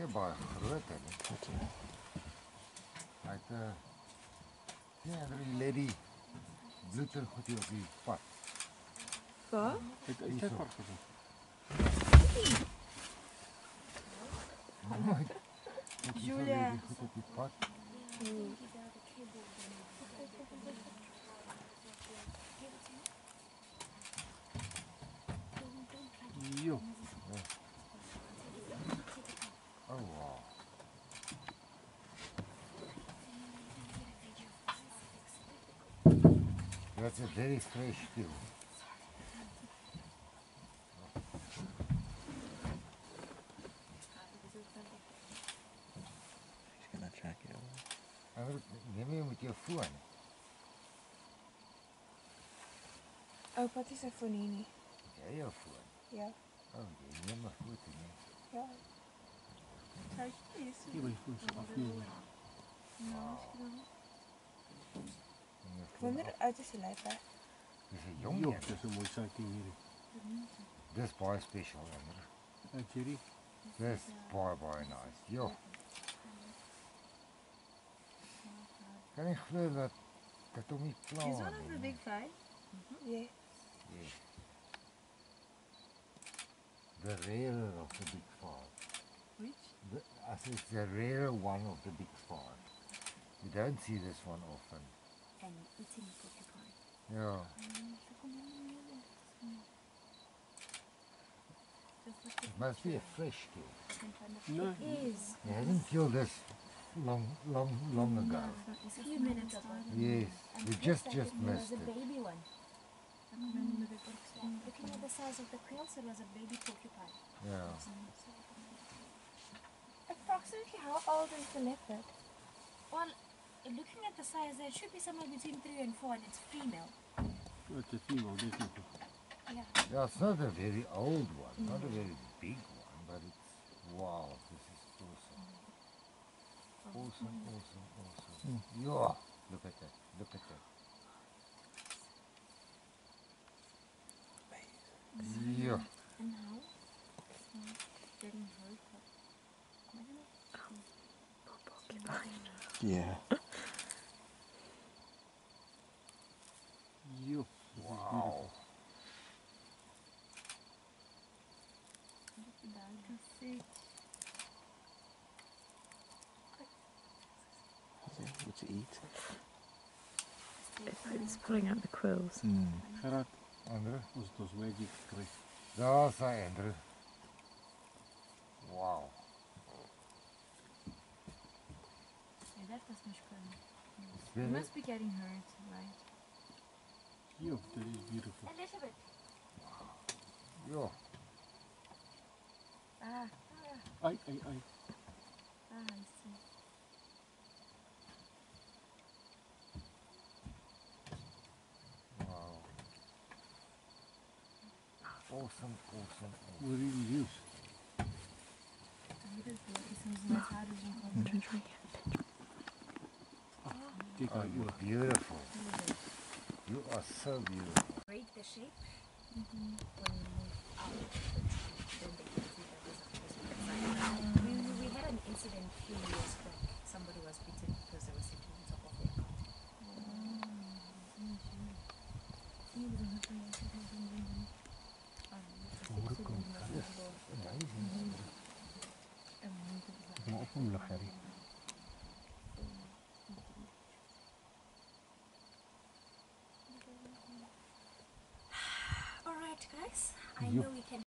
baie groot hè. Hy het ja, die lady bloed en goed hier op die pad. Wat? Het park gezien. Julia. Goed op die pad. Jo. Oh wow. That's a very fresh still. She's gonna track it over. Neem je met je foon. Oh, wat is er voor Nini? Ja, je foon. Ja. Oh, je neemt maar foto nie. Ja. Kijk eens. Hier ben je goed afnemen. Ik wonder hoe oud is die Leopard? Dis 'n jong Jo, een. dat is een mooi zakje hier. Dis baie special, Ander. En Jerry? Dis baie nice. Jo. Kan nie glo dat hom nie klaar He's one of the big five. Yes. Yes. The rarer of the big five. Which? I said it's the rarer one of the big five. You don't see this one often. And eating porcupine. Yeah. It must be a fresh kill. No. It is. He hasn't killed this long ago. A few minutes ago. Yes, we just It was missed a it. baby one. Looking at the size of the quills, it was a baby porcupine. Yeah. Approximately how old is the leopard? Well, looking at the size, there should be somewhere between 3 and 4, and it's female. It's a female, definitely. Yeah. Yeah, it's not a very old one, not a very big one, but it's wow, this is awesome. Awesome. Yeah, look at that, look at that. Yeah. And now, it's not getting hurt, but Yeah. Jo. Wow. What to eat? It's pulling out the quills. Gerard, Andre? ons het ons wedgie gekry. Daar is hy, Andre. Wow. yeah, that was much fun. It's You very, must be getting hurt, right? Jo, that is beautiful. Elizabeth. yeah. Ai. I see. Wow. Awesome. What do you use? Kijk Oh, uit, you're beautiful. You are so beautiful. Break the shape when you move out of the tree, then they can see that there's a person. We had an incident a few years back. Somebody was bitten because they were sitting on top of their cot. Maar op een lucht, Harry. Alright guys, I know we can